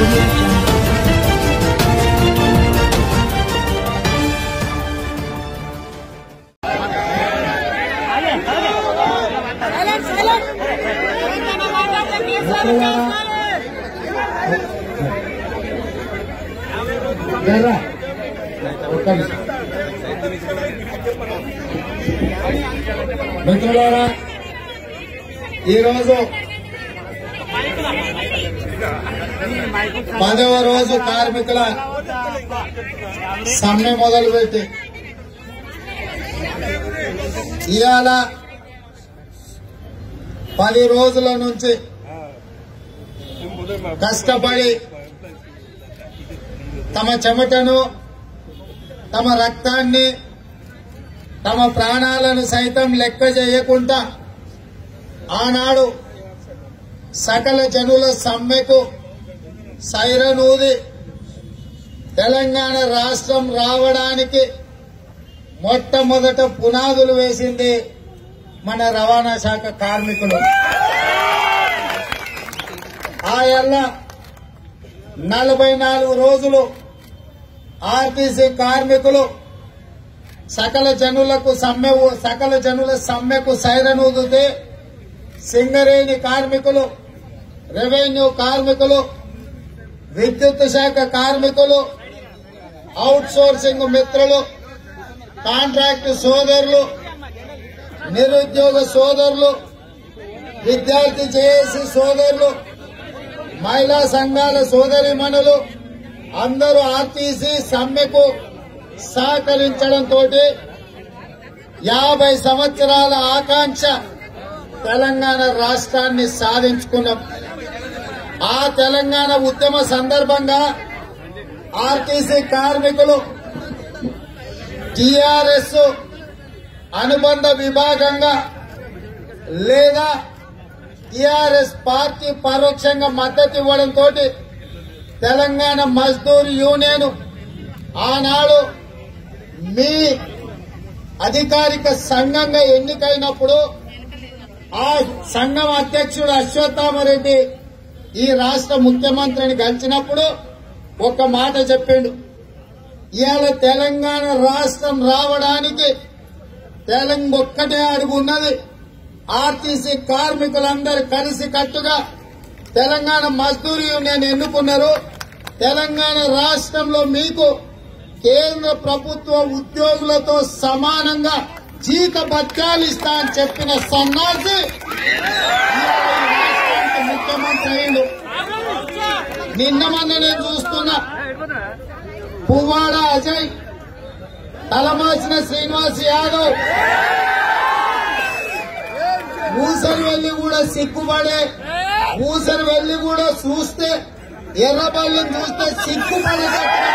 మిత్రులారా, ఈరోజు 10వ రోజు కార్మికుల సమ్మె మొదలుపెట్టి ఇవాళ 10 రోజుల నుంచి కష్టపడి తమ చెమటను, తమ రక్తాన్ని, తమ ప్రాణాలను సైతం లెక్క చేయకుండా ఆనాడు సకల జనుల సమ్మెకు సైరనూది తెలంగాణ రాష్ట్రం రావడానికి మొట్టమొదట పునాదులు వేసింది మన రవాణా శాఖ కార్మికులు. ఆయల్ల 44 రోజులు ఆర్టీసీ కార్మికులు సకల జనుల సమ్మెకు సైరనూదితే సింగరేణి కార్మికులు, రెవెన్యూ కార్మికులు, విద్యుత్ శాఖ కార్మికులు, అవుట్ సోర్సింగ్ మిత్రులు, కాంట్రాక్టు సోదరులు, నిరుద్యోగ సోదరులు, విద్యార్థి జేఏసీ సోదరులు, మహిళా సంఘాల సోదరిమణులు అందరూ ఆర్టీసీ సమ్మెకు సహకరించడంతో 50 సంవత్సరాల ఆకాంక్ష తెలంగాణ రాష్ట్రాన్ని సాధించుకున్నాం. ఆ తెలంగాణ ఉద్యమ సందర్భంగా ఆర్టీసీ కార్మికులు టీఆర్ఎస్ అనుబంధ విభాగంగా లేదా టీఆర్ఎస్ పార్టీ పరోక్షంగా మద్దతు ఇవ్వడంతో తెలంగాణ మజ్దూర్ యూనియన్ ఆనాడు మీ అధికారిక సంఘంగా ఎన్నికైనప్పుడు ఆ సంఘం అధ్యక్షుడు అశ్వత్థామరెడ్డి ఈ రాష్ట్ర ముఖ్యమంత్రిని కలిసినప్పుడు ఒక మాట చెప్పిండు. ఇవాళ తెలంగాణ రాష్ట్రం రావడానికి ఒక్కటే అడుగున్నది. ఆర్టీసీ కార్మికులందరూ కలిసి కట్టుగా తెలంగాణ మజ్దూర్ యూనియన్ ఎన్నుకున్నారు. తెలంగాణ రాష్ట్రంలో మీకు కేంద్ర ప్రభుత్వ ఉద్యోగులతో సమానంగా జీత భత్యాలు ఇస్తా అని చెప్పిన సన్నాసి ముఖ్యమంత్రి అయ్యిండు. నిన్న మొన్న నేను చూస్తున్నా పువ్వాడ అజయ్, తలమాసిన శ్రీనివాస్ యాదవ్ ఊసరి వెళ్లి కూడా సిగ్గుపడే, ఊసరి వెళ్లి కూడా చూస్తే ఎర్రబల్లిని చూస్తే సిగ్గుపడే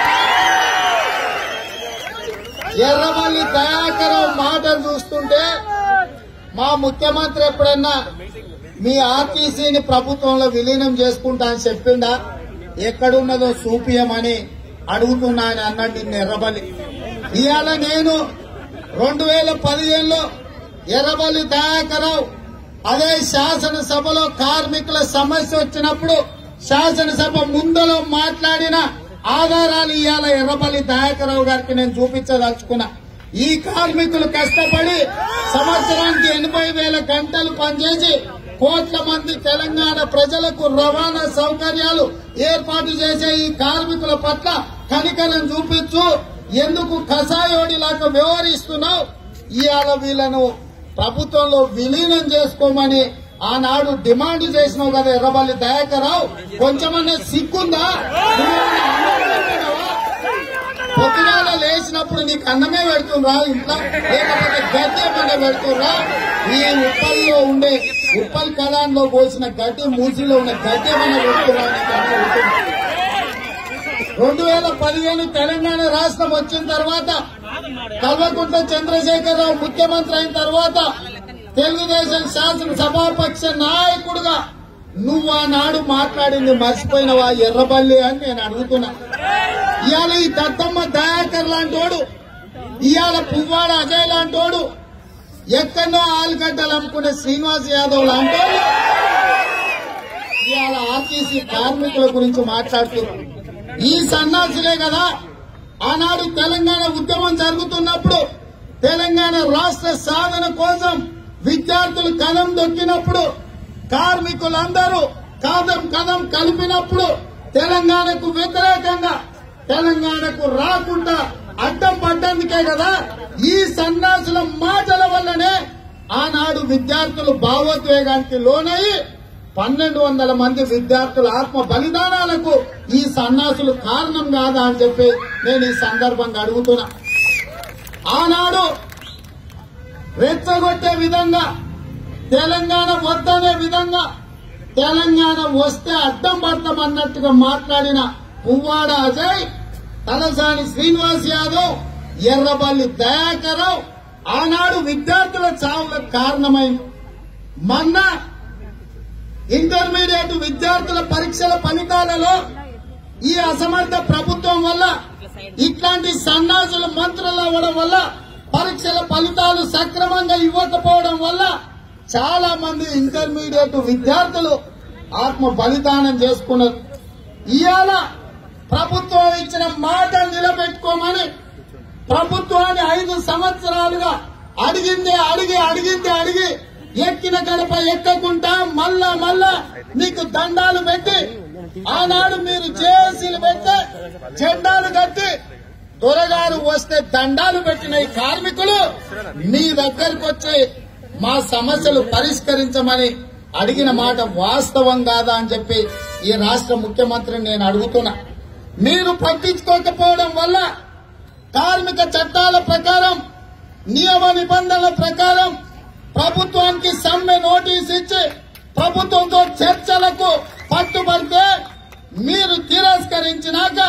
ఎర్రబల్లి దయాకరావు మాటలు చూస్తుంటే మా ముఖ్యమంత్రి ఎప్పుడన్నా మీ ఆర్టీసీని ప్రభుత్వంలో విలీనం చేసుకుంటా అని చెప్పిండా? ఎక్కడున్నదో చూపియమని అడుగుతున్నా అని అన్నాడు నిన్న ఎర్రబల్లి. ఇవాళ నేను 2015లో ఎర్రబల్లి దయాకరావు అదే శాసనసభలో కార్మికుల సమస్య వచ్చినప్పుడు శాసనసభ ముందలో మాట్లాడిన ఆధారాలు ఇవాళ ఎర్రబల్లి దయాకరావు గారికి నేను చూపించదలుచుకున్నా. ఈ కార్మికులు కష్టపడి సంవత్సరానికి 80,000 గంటలు పనిచేసి కోట్ల మంది తెలంగాణ ప్రజలకు రవాణా సౌకర్యాలు ఏర్పాటు చేసే ఈ కార్మికుల పట్ల కనికరం చూపించు, ఎందుకు కసాయోడిలాగా వ్యవహరిస్తున్నావు? ఇవాళ వీళ్లను ప్రభుత్వంలో విలీనం చేసుకోమని ఆనాడు డిమాండ్ చేసినావు కదా ఎర్రబల్లి దయాకరావు. కొంచెమన్నా సిగ్గుందా? పొద్దుగాల లేచినప్పుడు నీకు అన్నమే పెడుతున్నా ఇంట్లో, లేకపోతే గడ్డి ఏమన్నా పెడుతున్నా? ఈ ఉప్పల్లో ఉండే ఉప్పల్ కళాన్లో పోసిన గడ్డి, మూసిలో ఉన్న గడ్డి ఏమన్నా పెడుతున్నా? 2015 తెలంగాణ రాష్ట్రం వచ్చిన తర్వాత కల్వకుంట్ల చంద్రశేఖరరావు ముఖ్యమంత్రి అయిన తర్వాత తెలుగుదేశం శాసనసభాపక్ష నాయకుడుగా నువ్వు ఆనాడు మాట్లాడింది మర్చిపోయినవా ఎర్రబల్లి అని నేను అడుగుతున్నా. ఇవాళ ఈ దత్తమ్మ దయాకర్ లాంటోడు, ఇవాళ పువ్వాడ అజయ్ లాంటోడు, ఎక్కడో ఆలుగడ్డలు అమ్ముకునే శ్రీనివాస్ యాదవ్ లాంటోడు ఇవాళ ఆర్టీసీ కార్మికుల గురించి మాట్లాడుతున్నారు. ఈ సన్నాసులే కదా ఆనాడు తెలంగాణ ఉద్యమం జరుగుతున్నప్పుడు తెలంగాణ రాష్ట్ర సాధన కోసం విద్యార్థులు కదం దొక్కినప్పుడు కార్మికులందరూ కదం కలిపినప్పుడు తెలంగాణకు వ్యతిరేకంగా తెలంగాణకు రాకుండా అడ్డం పడ్డందుకే కదా ఈ సన్నాసుల మాటల వల్లనే ఆనాడు విద్యార్థులు భావోద్వేగానికి లోనయ్యి 1200 మంది విద్యార్థుల ఆత్మ బలిదానాలకు ఈ సన్నాసులు కారణం కాదా అని చెప్పి నేను ఈ సందర్భంగా అడుగుతున్నా. ఆనాడు రెచ్చగొట్టే విధంగా తెలంగాణ వద్దనే విధంగా తెలంగాణ వస్తే అడ్డం పడతామన్నట్టుగా మాట్లాడిన పువ్వాడ అజయ్, తలసాని శ్రీనివాస్ యాదవ్, ఎర్రబల్లి దయాకర్ రావు ఆనాడు విద్యార్థుల చావులకు కారణమైంది. మొన్న ఇంటర్మీడియట్ విద్యార్థుల పరీక్షల ఫలితాలలో ఈ అసమర్థ ప్రభుత్వం వల్ల ఇట్లాంటి సన్నాసుల మంత్రులు అవ్వడం వల్ల పరీక్షల ఫలితాలు సక్రమంగా ఇవ్వకపోవడం వల్ల చాలా మంది ఇంటర్మీడియట్ విద్యార్థులు ఆత్మ బలిదానం చేసుకున్నారు. ఇవాళ ప్రభుత్వం ఇచ్చిన మాట నిలబెట్టుకోమని ప్రభుత్వాన్ని 5 సంవత్సరాలుగా అడిగింది అడిగి ఎక్కిన గడప ఎక్కకుండా మళ్ళా మీకు దండాలు పెట్టి ఆనాడు మీరు జేఏసీలు పెట్టి జెండాలు కట్టి దొరగారు వస్తే దండాలు పెట్టిన ఈ కార్మికులు మీ దగ్గరకు వచ్చి మా సమస్యలు పరిష్కరించమని అడిగిన మాట వాస్తవం కాదా అని చెప్పి ఈ రాష్ట్ర ముఖ్యమంత్రిని నేను అడుగుతున్నా. మీరు పట్టించుకోకపోవడం వల్ల కార్మిక చట్టాల ప్రకారం నియమ నిబంధనల ప్రకారం ప్రభుత్వానికి సమ్మె నోటీస్ ఇచ్చి ప్రభుత్వంతో చర్చలకు పట్టుబడితే మీరు తిరస్కరించినాక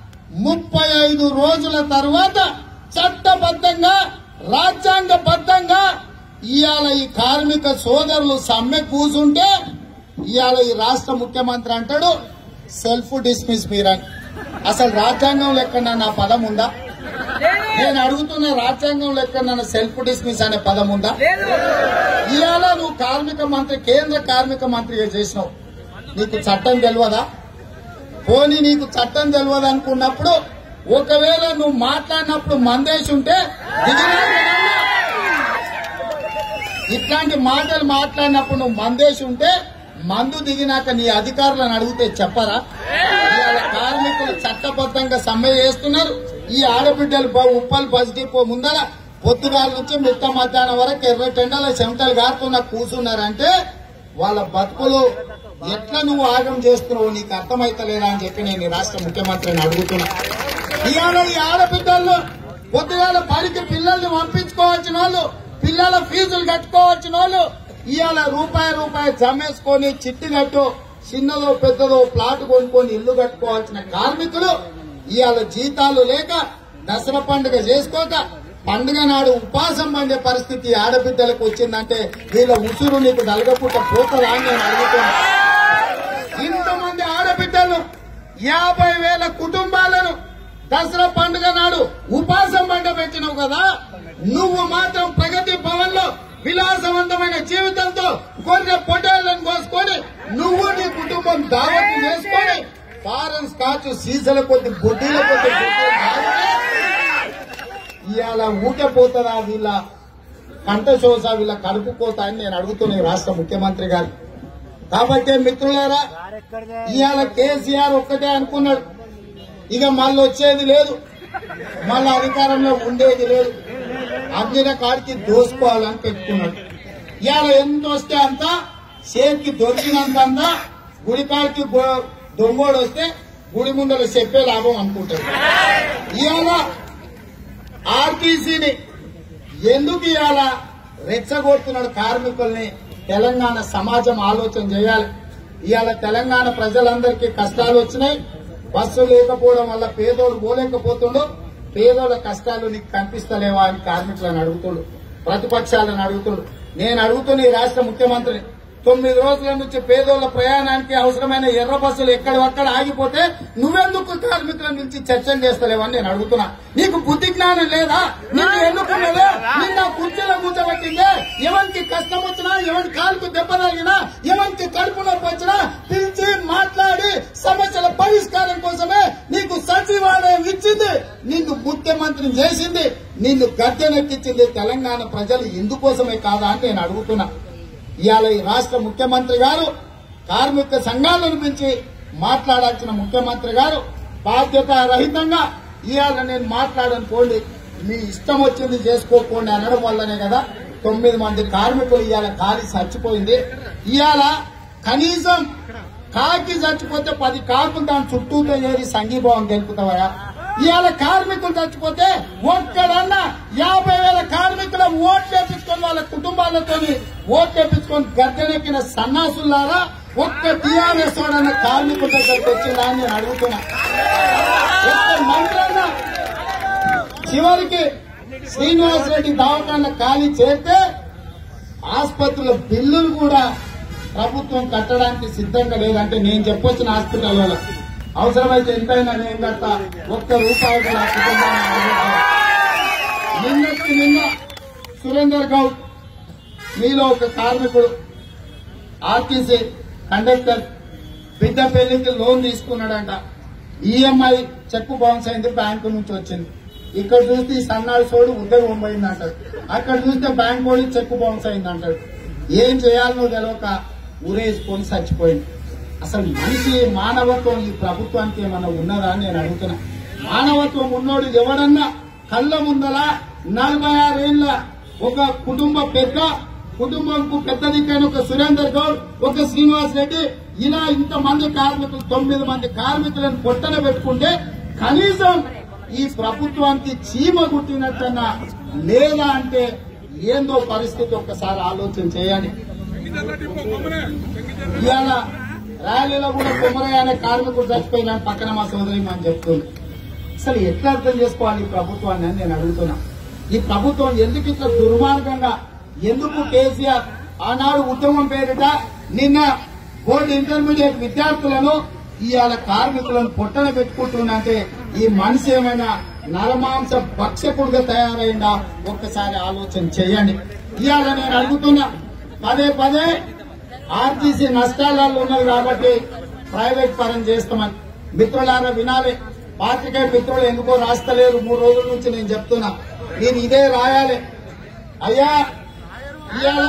35 రోజుల తర్వాత చట్టబద్ధంగా రాజ్యాంగబద్ధంగా ఇవాళ ఈ కార్మిక సోదరులు సమ్మె కూసుంటే ఇవాళ ఈ రాష్ట్ర ముఖ్యమంత్రి అంటాడు సెల్ఫ్ డిస్మిస్ మీరని. అసలు రాజ్యాంగంలో ఎక్కడన్నా ఆ పదం ఉందా? నేను అడుగుతున్న రాజ్యాంగంలో ఎక్కడన్నా సెల్ఫ్ డిస్మిస్ అనే పదం ఉందా? ఇవాళ నువ్వు కార్మిక మంత్రి, కేంద్ర కార్మిక మంత్రిగా చేసినావు, నీకు చట్టం తెలియదా? పోనీ నీకు చట్టం తెలియదు అనుకున్నప్పుడు ఒకవేళ నువ్వు మాట్లాడినప్పుడు మందేసి ఉంటే ఇట్లాంటి మాటలు మాట్లాడినప్పుడు నువ్వు మందేసి ఉంటే మందు దిగినాక నీ అధికారులను అడిగితే చెప్పరా? ఇవాళ కార్మికులు చట్టబద్ధంగా సమ్మె చేస్తున్నారు. ఈ ఆడబిడ్డలు ఉప్పల్ బస్ డిపో ముందర పొద్దుగాల నుంచి మిట్ట మధ్యాహ్నం వరకు ఎర్రటెండల చెమటలు గారుతున్న కూర్చున్నారంటే వాళ్ళ బతుకులు ఎట్లా నువ్వు ఆగం చేస్తున్నావు నీకు అర్థమైతలేదా అని చెప్పి నేను ఈ రాష్ట్ర ముఖ్యమంత్రిని అడుగుతున్నా. ఇవాళ ఈ ఆడబిడ్డలు పొద్దుగాల బడికి పిల్లల్ని పంపించుకోవాల్సిన వాళ్ళు, పిల్లల ఫీజులు కట్టుకోవాల్సిన వాళ్ళు ఇవాళ రూపాయి జమేసుకొని చిట్టి కట్టు చిన్నదో పెద్దదో ప్లాట్ కొనుక్కొని ఇల్లు కట్టుకోవాల్సిన కార్మికులు ఇవాళ జీతాలు లేక దసరా పండుగ చేసుకోక పండుగ నాడు ఉపాసం పండే పరిస్థితి ఆడబిడ్డలకు వచ్చిందంటే వీళ్ళ ఉసురు నీకు నలగపుట్ట పోతదా అని నేను అడుగుతున్నా. ఇంతమంది ఆడబిడ్డలు 50,000 కుటుంబాలను దసరా పండుగ నాడు ఉపాసం పండ పెట్టినావు కదా, నువ్వు మాత్రం ప్రగతి భవన్ లో విలాసవంతమైన జీవితంతో కొన్ని పొటేళ్లను కోసుకొని నువ్వు నీ కుటుంబం దావత్తు చేసుకొని ఫారెన్ స్కాచ్ సీజల కొద్ది బుడ్డీల కొద్ది ఇవాళ ఊటపోతుందా వీళ్ళ కంఠశోష, వీళ్ళ కడుపు కోత అని నేను అడుగుతున్నా రాష్ట్ర ముఖ్యమంత్రి గారు. కాబట్టి మిత్రులారా, ఇవాళ కేసీఆర్ ఒక్కటే అనుకున్నాడు, ఇక మళ్ళీ వచ్చేది లేదు, మళ్ళీ అధికారంలో ఉండేది లేదు, అందిన కాడికి దోసుకోవాలని పెట్టుకున్నాడు. ఇవాళ ఎంత వస్తే అంత చేతికి దొరికినంత గుడి కాడికి దొంగోడు వస్తే గుడి ముందర చెప్పే లాభం అనుకుంటాడు. ఇవాళ ఆర్టీసీని ఎందుకు ఇవాళ రెచ్చగొడుతున్నాడు కార్మికుల్ని తెలంగాణ సమాజం ఆలోచన చేయాలి. ఇవాళ తెలంగాణ ప్రజలందరికీ కష్టాలు వచ్చినాయి, బస్సు లేకపోవడం వల్ల పేదోడు పోలేకపోతుండు, పేదోళ్ళ కష్టాలు నీకు కనిపిస్తలేవా అని కార్మికులను అడుగుతుండు, ప్రతిపక్షాలను అడుగుతుండు. నేను అడుగుతున్న ఈ రాష్ట్ర ముఖ్యమంత్రిని, 9 రోజుల నుంచి పేదోళ్ల ప్రయాణానికి అవసరమైన ఎర్ర బస్సులు ఎక్కడొక్కడ ఆగిపోతే నువ్వెందుకు కార్మికుల నుంచి చర్చలు చేస్తలేవని నేను అడుగుతున్నా. నీకు బుద్ధి జ్ఞానం లేదా? నిన్ను ఎన్నుకున్నదే నిన్న కుర్చీలో కూర్చోబెట్టిందే ఎవరికి కష్టం వచ్చినా, ఎవరి కాలుకు దెబ్బ తగిలినా, ఎవరికి కడుపు నొప్పి వచ్చినా పిలిచి మాట్లాడి సమస్యల పరిష్కారం కోసమే నీకు సచివాలయం ఇచ్చింది, నిన్ను ముఖ్యమంత్రిని చేసింది, నిన్ను గద్దెనెక్కించింది తెలంగాణ ప్రజలు ఇందుకోసమే కాదా అని నేను అడుగుతున్నా. ఇవాళ ఈ రాష్ట్ర ముఖ్యమంత్రి గారు కార్మిక సంఘాలను పిలిచి మాట్లాడాల్సిన ముఖ్యమంత్రి గారు బాధ్యత రహితంగా ఇవాళ నేను మాట్లాడనుకోండి, మీ ఇష్టం వచ్చింది చేసుకోకండి అనడం వల్లనే కదా 9 మంది కార్మికులు ఇవాళ కాలి చచ్చిపోయింది. ఇవాళ కనీసం కాకి చచ్చిపోతే 10 కాకులు దాని చుట్టూతో చేరి సంఘీభావం తెలుపుతావా? ఇవాళ కార్మికులు చచ్చిపోతే ఒక్కడన్నా 50,000 కార్మికుల ఓట్లు వేపించుకొని వాళ్ళ కుటుంబాలతో ఓట్లు వేపించుకొని గద్దెనెక్కిన సన్నాసులారా ఒక్క టీఆర్ఎస్ వాడన్న కార్మికుల దగ్గరకు వచ్చిందా అని నేను అడుగుతున్నా. ఒక్క మంత్రన్నా చివరికి శ్రీనివాసరెడ్డి దవాఖాన ఖాళీ చేస్తే ఆసుపత్రుల బిల్లులు కూడా ప్రభుత్వం కట్టడానికి సిద్ధంగా లేదంటే నేను చెప్పొచ్చిన హాస్పిటల్ వాళ్ళ అవసరమైతే ఎంతైనా నేను కట్ట ఒక్క రూపాయి కూడా కుటుంబాన్ని నిన్న సురేందర్ గౌడ్ మీలో ఒక కార్మికుడు ఆర్టీసీ కండక్టర్ బిడ్డ పెళ్లికి లోన్ తీసుకున్నాడంట. ఈఎంఐ చెక్ బౌన్స్ అయింది, బ్యాంకు నుంచి వచ్చింది. ఇక్కడ చూస్తే సన్నాడు సోడు ఉద్యోగం పోయింది అంటాడు, అక్కడ చూస్తే బ్యాంక్ పోయి చెక్ బౌన్స్ అయింది అంటాడు. ఏం చేయాలనో తెలియక ఊరేసుకొని చచ్చిపోయింది. అసలు మనిషి మానవత్వం ఈ ప్రభుత్వానికి ఏమన్నా ఉన్నదా అని నేను అడుగుతున్నా. మానవత్వం ఉన్నోడు ఎవడన్నా కళ్ళ ముందల 46 ఏళ్ల ఒక కుటుంబంకు పెద్ద దిక్కైన ఒక సురేందర్ గౌడ్, ఒక శ్రీనివాస్ రెడ్డి ఇలా ఇంతమంది కార్మికులు 9 మంది కార్మికులను పొట్టన పెట్టుకుంటే కనీసం ఈ ప్రభుత్వానికి చీమ గుట్టినట్టన్నా లేదా అంటే ఏందో పరిస్థితి ఒక్కసారి ఆలోచన చేయండి. ఇవాళ ర్యాలీలో కూడా కొమరయ్య అనే కార్మికుడు చచ్చిపోయిన పక్కన మా సోదరి అని చెప్తుంది. అసలు ఎట్లా అర్థం చేసుకోవాలి ఈ ప్రభుత్వాన్ని అని నేను అడుగుతున్నా. ఈ ప్రభుత్వం ఎందుకు ఇట్లా దుర్మార్గంగా, ఎందుకు కేసీఆర్ ఆనాడు ఉద్యమం పేరిట నిన్న బోర్డు ఇంటర్మీడియట్ విద్యార్థులను ఇవాళ కార్మికులను పొట్టన పెట్టుకుంటున్నంటే ఈ మనిషి ఏమైనా నరమాంస భక్షకుడుగా తయారైందా ఒక్కసారి ఆలోచన చేయండి. ఇవాళ నేను అడుగుతున్నా, పదే ఆర్టీసీ నష్టాలలో ఉన్నది కాబట్టి ప్రైవేట్ పరం చేస్తామని. మిత్రులారా వినాలి, పాత్రికేయ మిత్రులు ఎందుకో రాస్తలేరు. 3 రోజుల నుంచి నేను చెప్తున్నా, నేను ఇదే రాయాలి. అయ్యా ఇవాళ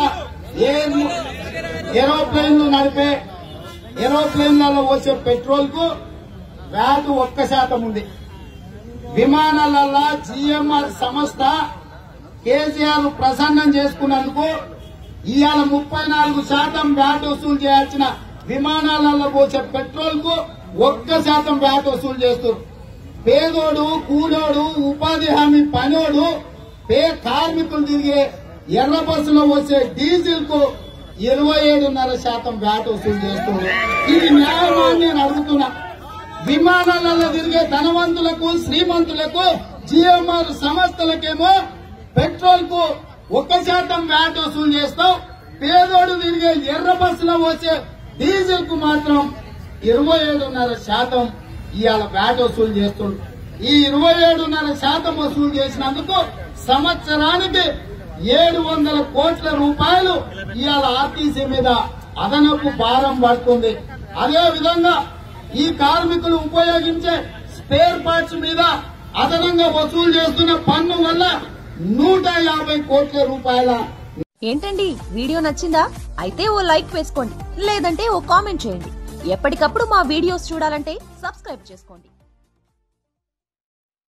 ఏరోప్లేన్లు నడిపే ఏరోప్లేన్లలో వచ్చే పెట్రోల్ కు వ్యాట్ 1% ఉంది. విమానాలలో జీఎంఆర్ సంస్థ కేసీఆర్ ప్రసన్నం చేసుకున్నందుకు ఇవాళ 34% వ్యాట్ వసూలు చేయాల్సిన విమానాలలో పోసే పెట్రోల్ కు 1% వ్యాట్ వసూలు చేస్తారు. పేదోడు, కూలోడు, ఉపాధి హామీ పనోడు, కార్మికులు తిరిగే ఎర్ర బస్సులో వచ్చే డీజిల్ కు 27.5% వ్యాట్ వసూలు చేస్తున్నారు. ఇది న్యాయమని నేను అడుగుతున్నా. విమానాలలో తిరిగే ధనవంతులకు, శ్రీమంతులకు, జీఎంఆర్ సంస్థలకేమో పెట్రోల్ కు 1% వ్యాట్ వసూలు చేస్తావు. పేదోడు తిరిగే ఎర్ర బస్సులో వచ్చే డీజిల్ కు మాత్రం 27.5% ఇవాళ వ్యాట్ వసూలు చేస్తుంది. ఈ 27.5% వసూలు చేసినందుకు సంవత్సరానికి 700 కోట్ల రూపాయలు ఇవాళ ఆర్టీసీ మీద అదనపు భారం పడుతుంది. అదే విధంగా ఈ కార్మికులు ఉపయోగించే స్పేర్ పార్ట్స్ మీద అదనంగా వసూలు చేస్తున్న పన్ను వల్ల 150 కోట్ల రూపాయల. ఏంటండి, వీడియో నచ్చిందా? అయితే ఓ లైక్ వేసుకోండి, లేదంటే ఓ కామెంట్ చేయండి. ఎప్పటికప్పుడు మా వీడియోస్ చూడాలంటే సబ్స్క్రైబ్ చేసుకోండి.